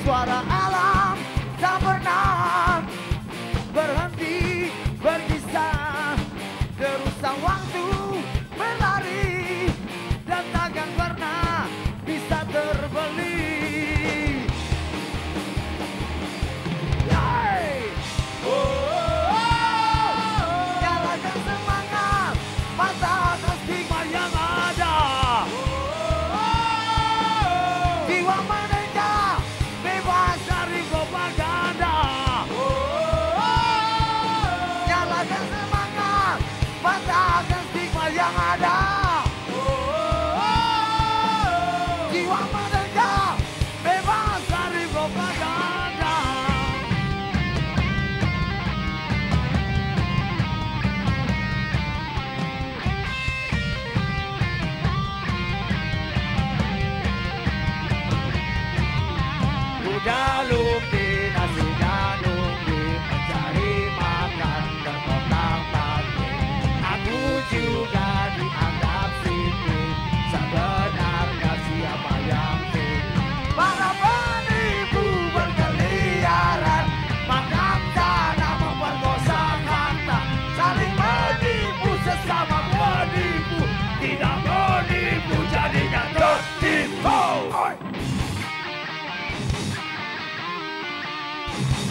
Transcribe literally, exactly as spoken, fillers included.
suara alam tak pernah berhenti berkisah. Terusan waktu berlari dan takkan pernah bisa terbeli. Yeay! Oh, oh, oh. Nyalakan semangat, patahkan stigma yang ada. Oh, oh, oh. Jiwa merdeka, bebas dari propaganda. Oh, oh, oh. Nyalakan semangat, patahkan stigma yang ada. Oh, oh, oh. Jiwa merdeka, bebas dari propaganda. Udah lupi nasinya nunggu mencari makan terkotak pagi. Aku juga dianggap sidik, sebenarnya siapa yang sidik? Para penipu berkeliaran, makan tanah memperkosa harta, saling menipu sesama penipu, tidak menipu jadinya tertipu.